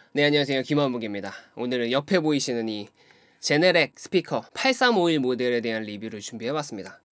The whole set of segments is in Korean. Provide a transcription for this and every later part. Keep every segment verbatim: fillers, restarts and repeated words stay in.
네, 안녕하세요. 김원묵입니다. 오늘은 옆에 보이시는 이 제네렉 스피커 팔삼오일 모델에 대한 리뷰를 준비해봤습니다.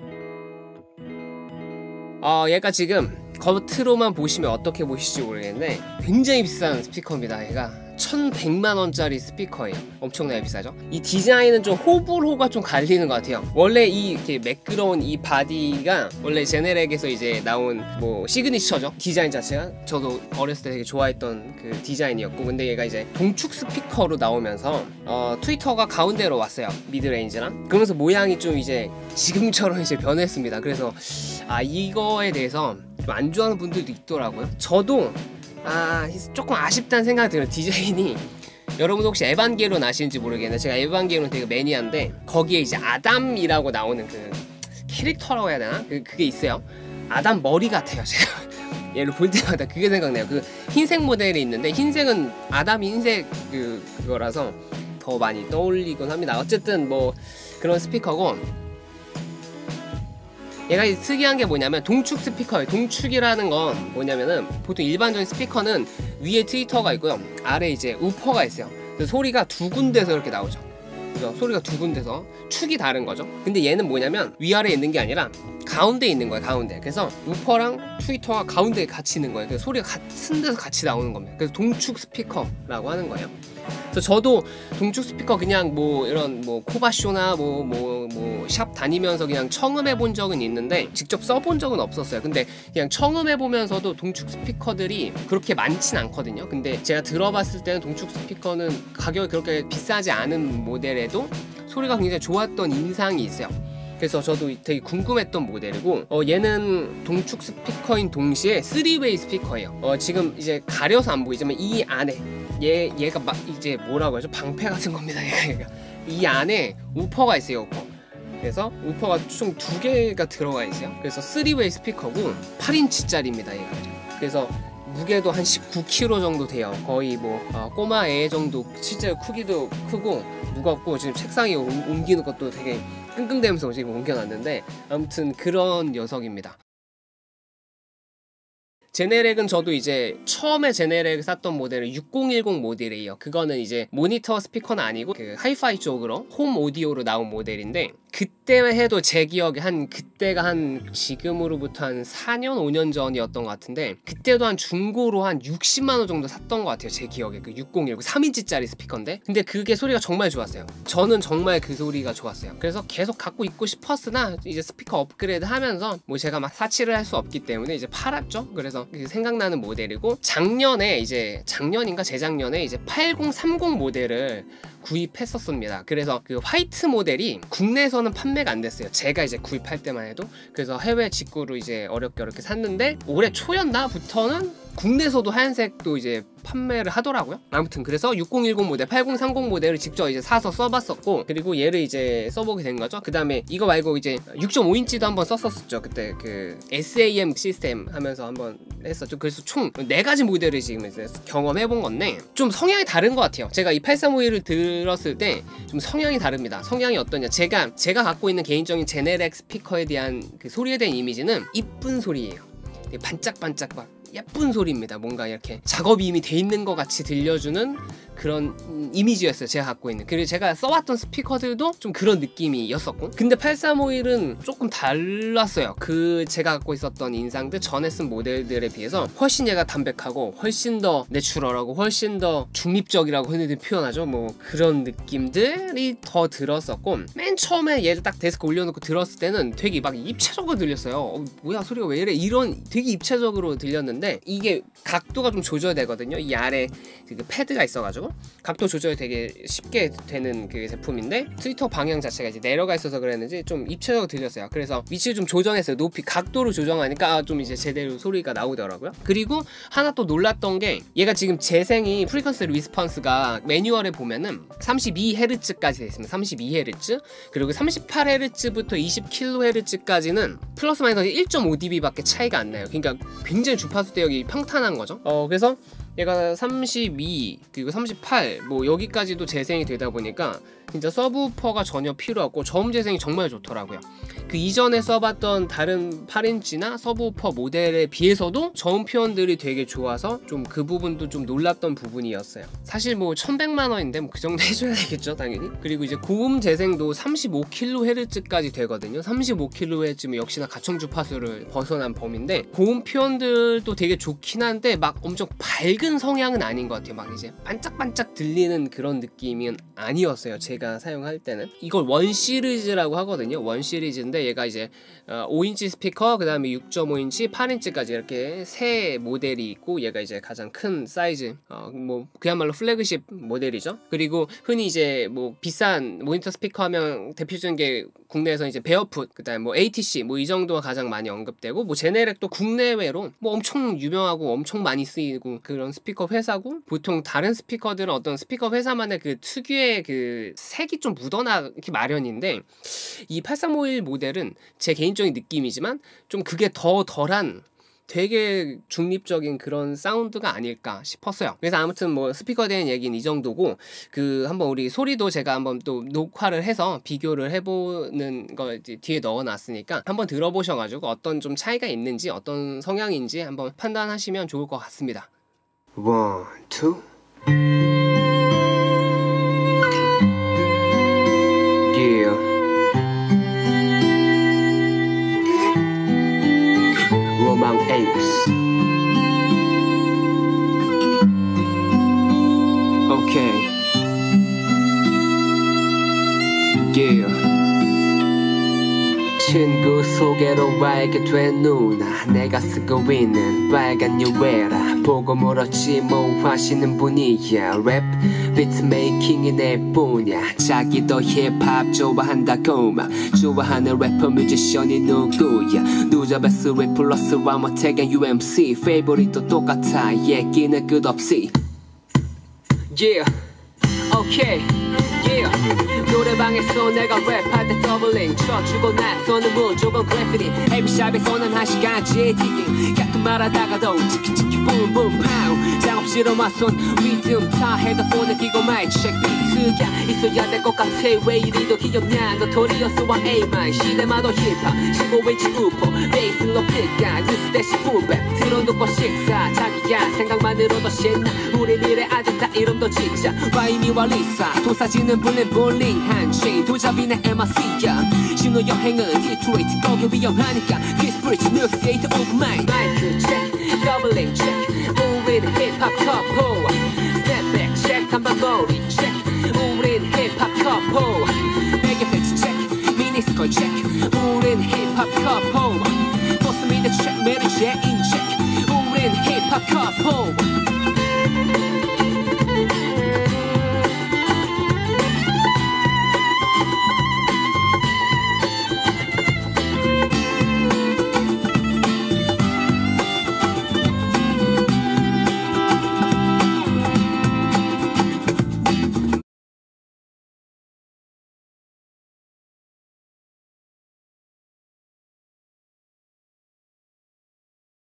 어, 얘가 지금 겉으로만 보시면 어떻게 보실지 모르겠는데 굉장히 비싼 스피커입니다. 얘가 천백만 원짜리 스피커예요. 엄청나게 비싸죠? 이 디자인은 좀 호불호가 좀 갈리는 것 같아요. 원래 이 이렇게 매끄러운 이 바디가 원래 제네렉에서 이제 나온 뭐 시그니처죠. 디자인 자체가 저도 어렸을 때 되게 좋아했던 그 디자인이었고, 근데 얘가 이제 동축 스피커로 나오면서 어, 트위터가 가운데로 왔어요. 미드레인지랑. 그러면서 모양이 좀 이제 지금처럼 이제 변했습니다. 그래서 아, 이거에 대해서 좀 안 좋아하는 분들도 있더라고요. 저도 아, 조금 아쉽다는 생각이 들어요. 디자인이. 여러분 혹시 에반게론 아시는지 모르겠는데, 제가 에반게론 되게 매니아인데 거기에 이제 아담이라고 나오는 그 캐릭터라고 해야 되나? 그, 그게 있어요. 아담 머리 같아요. 제가 얘를 볼 때마다 그게 생각나요. 그 흰색 모델이 있는데 흰색은 아담이 흰색 그, 그거라서 더 많이 떠올리곤 합니다. 어쨌든 뭐 그런 스피커고, 얘가 특이한 게 뭐냐면 동축 스피커예요. 동축이라는 건 뭐냐면은 보통 일반적인 스피커는 위에 트위터가 있고요, 아래 이제 우퍼가 있어요. 그래서 소리가 두 군데서 이렇게 나오죠. 그죠? 소리가 두 군데서 축이 다른 거죠. 근데 얘는 뭐냐면 위아래에 있는 게 아니라 가운데에 있는 거예요. 가운데. 그래서 우퍼랑 트위터가 가운데에 같이 있는 거예요. 그래서 소리가 같은 데서 같이 나오는 겁니다. 그래서 동축 스피커라고 하는 거예요. 그래서 저도 동축 스피커 그냥 뭐 이런 뭐 코바쇼나 뭐 뭐 뭐 샵 다니면서 그냥 청음해 본 적은 있는데 직접 써본 적은 없었어요. 근데 그냥 청음해 보면서도 동축 스피커들이 그렇게 많진 않거든요. 근데 제가 들어봤을 때는 동축 스피커는 가격이 그렇게 비싸지 않은 모델에도 소리가 굉장히 좋았던 인상이 있어요. 그래서 저도 되게 궁금했던 모델이고, 어, 얘는 동축 스피커인 동시에 쓰리웨이 스피커예요. 어, 지금 이제 가려서 안 보이지만 이 안에 얘, 얘가 막 이제 뭐라고 하죠? 방패 같은 겁니다. 얘가, 얘가. 이 안에 우퍼가 있어요. 우퍼. 그래서 우퍼가 총 두 개가 들어가 있어요. 그래서 쓰리웨이 스피커고 팔 인치짜리입니다. 얘가. 그래서 무게도 한 십구 킬로그램 정도 돼요. 거의 뭐 어, 꼬마 애 정도, 실제 크기도 크고 무겁고, 지금 책상에 옮기는 것도 되게 끙끙대면서 지금 옮겨놨는데, 아무튼 그런 녀석입니다. 제네렉은 저도 이제 처음에 제네렉 샀던 모델은 육공일공 모델이에요. 그거는 이제 모니터 스피커는 아니고 그 하이파이 쪽으로 홈 오디오로 나온 모델인데, 그때 해도 제 기억에 한 그때가 한 지금으로부터 한 사 년 오 년 전이었던 것 같은데, 그때도 한 중고로 한 육십만 원 정도 샀던 것 같아요. 제 기억에. 그 육공일공 삼 인치짜리 스피커인데, 근데 그게 소리가 정말 좋았어요. 저는 정말 그 소리가 좋았어요. 그래서 계속 갖고 있고 싶었으나 이제 스피커 업그레이드 하면서 뭐 제가 막 사치를 할 수 없기 때문에 이제 팔았죠. 그래서 생각나는 모델이고, 작년에 이제 작년인가 재작년에 이제 팔공삼공 모델을 구입했었습니다. 그래서 그 화이트 모델이 국내에서는 판매가 안 됐어요. 제가 이제 구입할 때만 해도. 그래서 해외 직구로 이제 어렵게 어렵게 샀는데, 올해 초였나부터는 국내에서도 하얀색도 이제 판매를 하더라고요. 아무튼 그래서 육공일공 모델, 팔공삼공 모델을 직접 이제 사서 써봤었고, 그리고 얘를 이제 써보게 된 거죠. 그 다음에 이거 말고 이제 육 점 오 인치도 한번 썼었죠. 그때 그 에스에이엠 시스템 하면서 한번 했었죠. 그래서 총 네 가지 모델을 지금 이제 경험해본 건데, 좀 성향이 다른 것 같아요. 제가 이 팔삼오일을 들었을 때 좀 성향이 다릅니다. 성향이 어떠냐, 제가 제가 갖고 있는 개인적인 제네렉 스피커에 대한 그 소리에 대한 이미지는 이쁜 소리예요. 반짝반짝 막 예쁜 소리입니다. 뭔가 이렇게 작업이 이미 돼 있는 것 같이 들려주는 그런 이미지였어요, 제가 갖고 있는. 그리고 제가 써왔던 스피커들도 좀 그런 느낌이었었고, 근데 팔삼오일은 조금 달랐어요. 그 제가 갖고 있었던 인상들, 전에 쓴 모델들에 비해서 훨씬 얘가 담백하고 훨씬 더 내추럴하고 훨씬 더 중립적이라고 흔히들 표현하죠. 뭐 그런 느낌들이 더 들었었고, 맨 처음에 얘를 딱 데스크 올려놓고 들었을 때는 되게 막 입체적으로 들렸어요. 어, 뭐야 소리가 왜 이래, 이런 되게 입체적으로 들렸는데, 이게 각도가 좀 조절되거든요. 이 아래 그 패드가 있어가지고 각도 조절이 되게 쉽게 되는 그 제품인데, 트위터 방향 자체가 이제 내려가 있어서 그랬는지 좀 입체적으로 들렸어요. 그래서 위치를 좀 조정했어요. 높이 각도를 조정하니까 좀 이제 제대로 소리가 나오더라고요. 그리고 하나 또 놀랐던 게, 얘가 지금 재생이 프리퀀시 리스폰스가 매뉴얼에 보면은 삼십이 헤르츠까지 돼 있습니다. 삼십이 헤르츠. 그리고 삼십팔 헤르츠부터 이십 킬로헤르츠까지는 플러스 마이너스 일 점 오 디비 밖에 차이가 안 나요. 그러니까 굉장히 주파수 대역이 평탄한 거죠. 어 그래서 얘가 삼십이 그리고 삼십팔 뭐 여기까지도 재생이 되다 보니까 진짜 서브우퍼가 전혀 필요 없고 저음 재생이 정말 좋더라고요. 그 이전에 써봤던 다른 팔 인치나 서브우퍼 모델에 비해서도 저음 표현들이 되게 좋아서 좀 그 부분도 좀 놀랐던 부분이었어요. 사실 뭐 천백만 원인데 뭐 그 정도 해줘야 되겠죠 당연히. 그리고 이제 고음 재생도 삼십오 킬로헤르츠까지 되거든요. 삼십오 킬로헤르츠면 역시나 가청 주파수를 벗어난 범위인데 고음 표현들도 되게 좋긴 한데 막 엄청 밝은 성향은 아닌 것 같아요. 막 이제 반짝반짝 들리는 그런 느낌은 아니었어요 제가 사용할 때는. 이걸 원 시리즈라고 하거든요. 원 시리즈인데 얘가 이제 오 인치 스피커, 그 다음에 육 점 오 인치, 팔 인치까지 이렇게 세 모델이 있고 얘가 이제 가장 큰 사이즈, 어, 뭐 그야말로 플래그십 모델이죠. 그리고 흔히 이제 뭐 비싼 모니터 스피커 하면 대표적인 게 국내에서 이제 베어풋, 그 다음에 뭐 에이티씨 뭐 이 정도가 가장 많이 언급되고, 뭐 제네렉도 국내외로 뭐 엄청 유명하고 엄청 많이 쓰이고 그런 스피커 회사고, 보통 다른 스피커들은 어떤 스피커 회사만의 그 특유의 그 색이 좀 묻어나기 마련인데 이 팔삼오일 모델은 제 개인적인 느낌이지만 좀 그게 더 덜한 되게 중립적인 그런 사운드가 아닐까 싶었어요. 그래서 아무튼 뭐 스피커에 대한 얘기는 이 정도고, 그 한번 우리 소리도 제가 한번 또 녹화를 해서 비교를 해보는 거 이제 뒤에 넣어놨으니까 한번 들어보셔가지고 어떤 좀 차이가 있는지 어떤 성향인지 한번 판단하시면 좋을 것 같습니다. One, two. Yeah. Romang Ace. Okay. Yeah. 친구 소개로 알게 된 누나, 내가 쓰고 있는 빨간 뉴에라 보고 물었지 뭐 하시는 분이야. 랩 비트메이킹이 내 분야. 자기도 힙합 좋아한다고 막 좋아하는 래퍼 뮤지션이 누구야. 누자베스 랩 플러스 와머택의 유엠씨 페이보릿도 똑같아 얘기는 끝없이. Yeah. Okay. Yeah. 노래방에서 내가 랩할 때 더블링 쳐주고 나서는 무조건 그래피티. 에비샵에서는 한 시간째 디깅. 가끔 말하다가도 치키치키 붐붐 파우. 작업실로 맞선 리듬 타 헤드폰을 끼고 마이크 체크. 비트가 있어야 될 것 같아. 왜 이리도 귀엽냐 노토리어스와 에이만 시대마도 힙합 십오 인치 우퍼 베이스로 필까 뉴스 대신 풀백 틀어놓고 식사. 자기야 생각만으로도 신나. 우리 미래 아들 다 이름도 진짜 와이미와 리사. 도사지는 블링블링한 체인 도잡이네 엠아씨야. 신호 여행은 디트로이트 거기 위험하니까 디스프리치 뉴스 에이트 오브 마인. 마이크 체크 더블링 체크 우리는 힙합 커플. 스텝백 체크 한방머리 체크 우린 힙합 커플. 베개 팩스 체크 미니스컬 체크 우린 힙합 커플. 보스 미드 체크 매니저 인 체크 우린 힙합 커플.